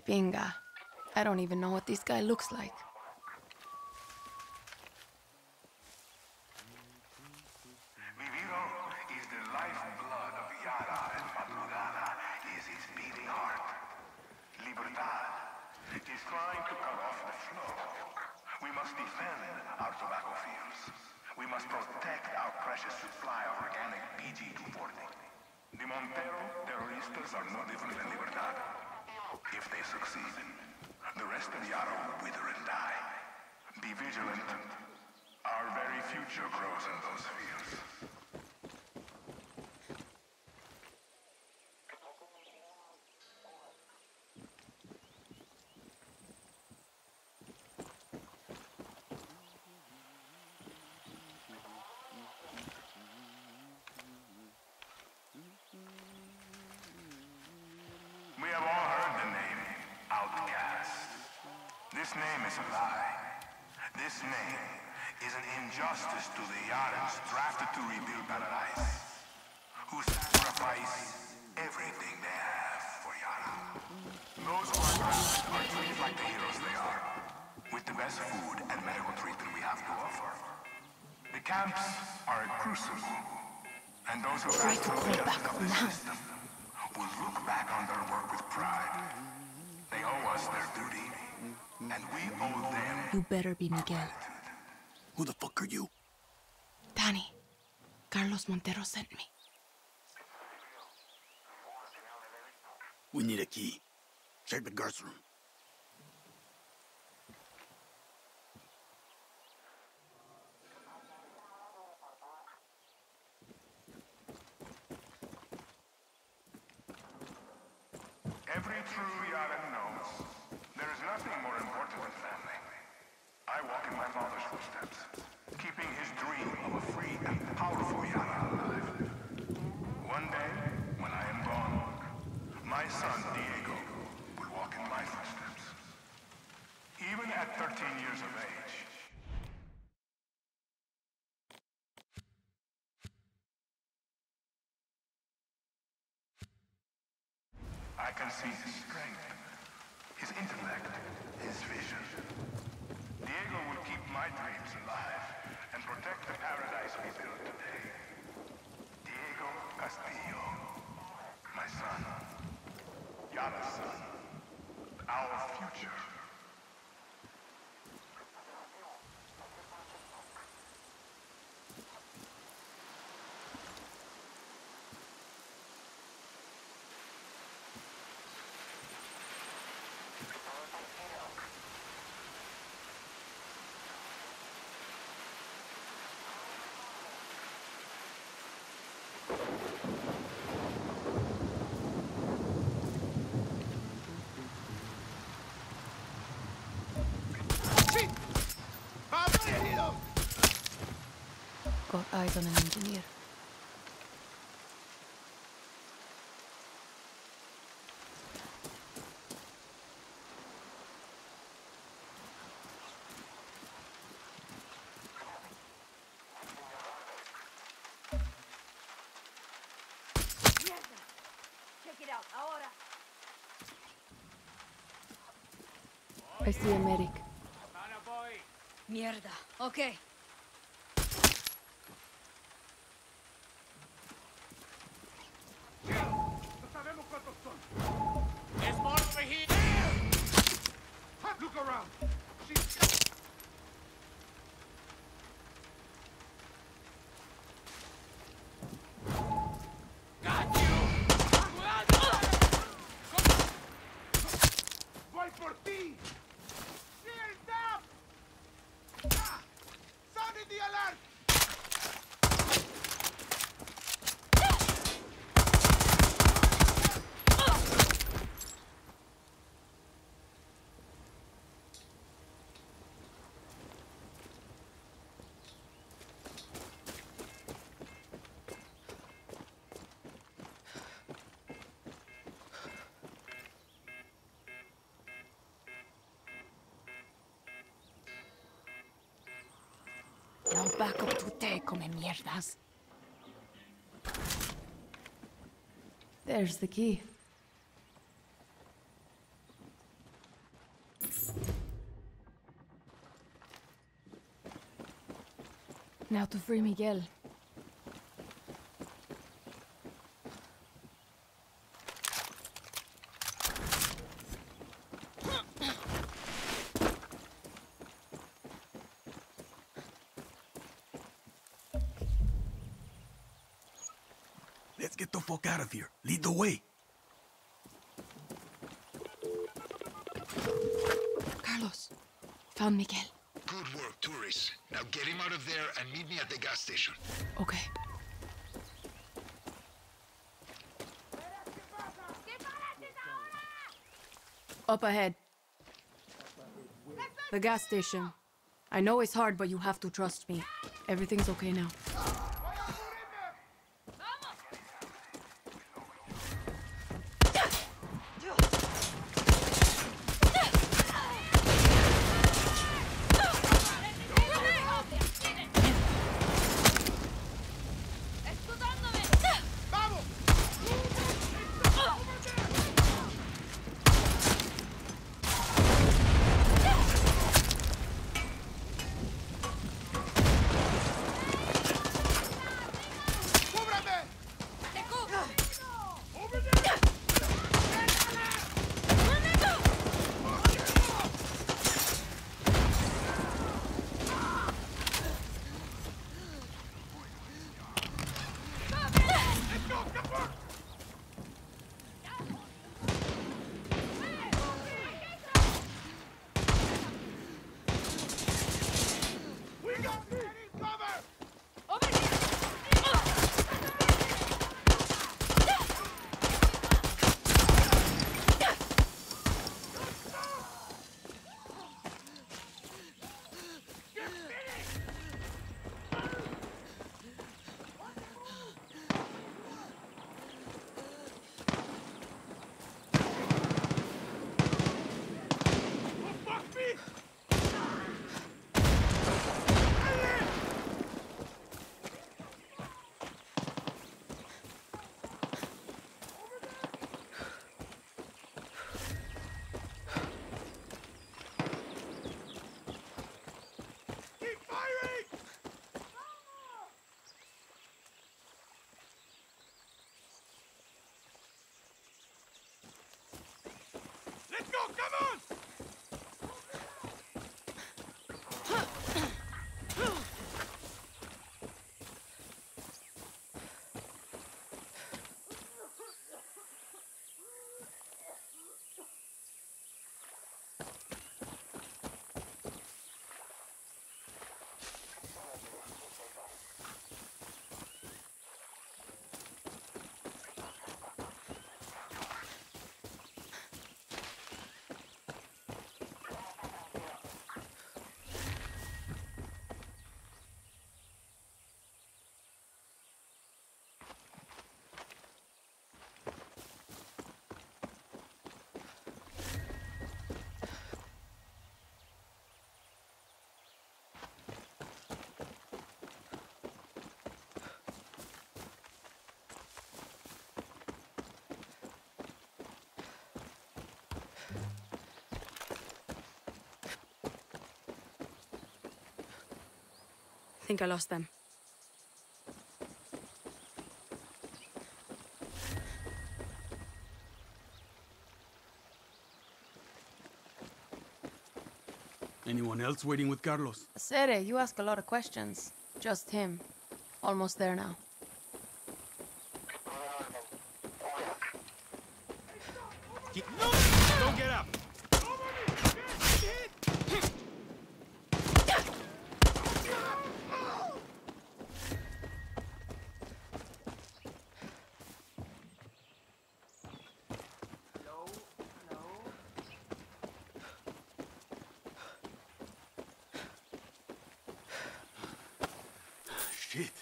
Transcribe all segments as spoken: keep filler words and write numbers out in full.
pinga. I don't even know what this guy looks like. Viviro is the lifeblood of Yara, and Madrugada is its beating heart. Libertad is trying to cut off the flow. We must defend our tobacco fields. We must protect our precious supply of organic P G two forty. The Montero terroristas are no different than Libertad. If they succeed, the rest of Yara will wither and die. Be vigilant. Our very future grows in those fields. We have all heard the name, Outcast. This name is a lie. This name is an injustice to the Yarans drafted to rebuild paradise, who sacrifice everything they have for Yara. Those who are drafted are treated like the heroes they are, with the best food and medical treatment we have to offer. The camps are a crucible, and those who Try to pull back the now. system will look back on their work with pride. They owe us their duty, and we owe them. You better be Miguel. Who the fuck are you? Danny. Carlos Montero sent me. We need a key. Check the guard's room. Every true Yaran knows there is nothing more important than family. I walk in my father's footsteps, keeping his dream of a free and powerful Yara alive. One day, when I am gone, my son Diego will walk in my footsteps. Even at thirteen years of age, I can see his strength, his intellect, his vision. Diego will keep my dreams alive and protect the paradise we built today. Diego Castillo, my son, Yara's son, our future. Got eyes on an engineer. Check it out, ahora. I see a medic. Mierda. Okay. Look around. Got you. Voy por ti. Shields up. Sounded the alert. Now back up to te, come mierdas. There's the key. Now to free Miguel. Let's get the fuck out of here. Lead the way. Carlos, found Miguel. Good work, tourists. Now get him out of there and meet me at the gas station. Okay. Up ahead. The gas station. I know it's hard, but you have to trust me. Everything's okay now. I think I lost them. Anyone else waiting with Carlos? Sere, you ask a lot of questions. Just him. Almost there now. No! Don't get up! Shit.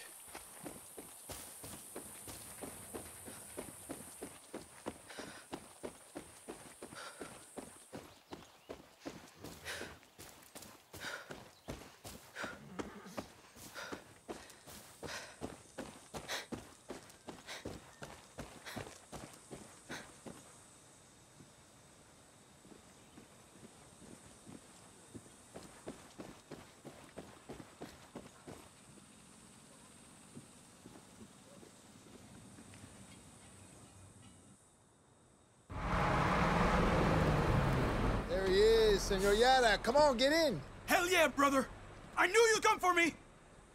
There he is, Senor Yara. Come on, get in. Hell yeah, brother! I knew you'd come for me!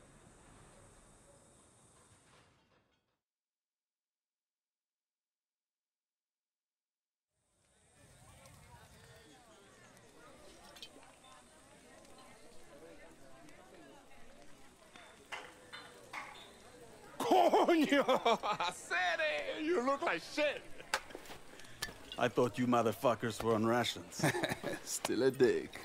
Coño! I said it! You look like shit! I thought you motherfuckers were on rations. Still a dick.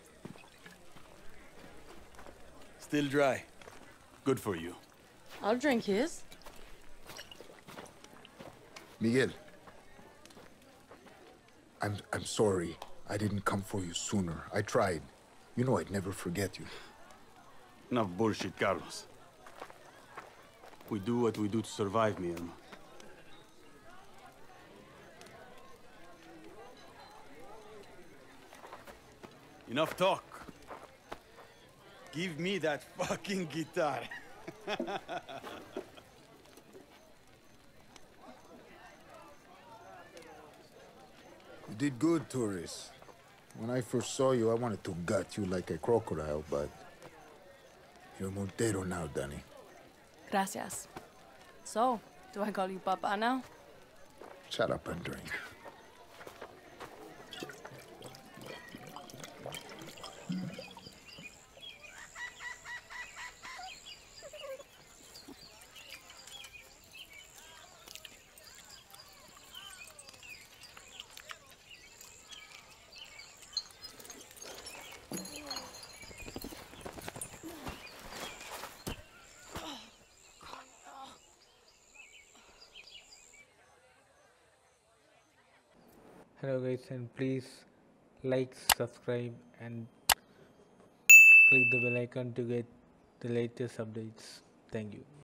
Still dry. Good for you. I'll drink his. Miguel. I'm, I'm sorry. I didn't come for you sooner. I tried. You know I'd never forget you. Enough bullshit, Carlos. We do what we do to survive, mi hermano. Enough talk. Give me that fucking guitar. You did good, Torres. When I first saw you, I wanted to gut you like a crocodile, but you're Montero now, Dani. Gracias. So, do I call you Papa now? Shut up and drink. Hello guys, and please like, subscribe and click the bell icon to get the latest updates. Thank you.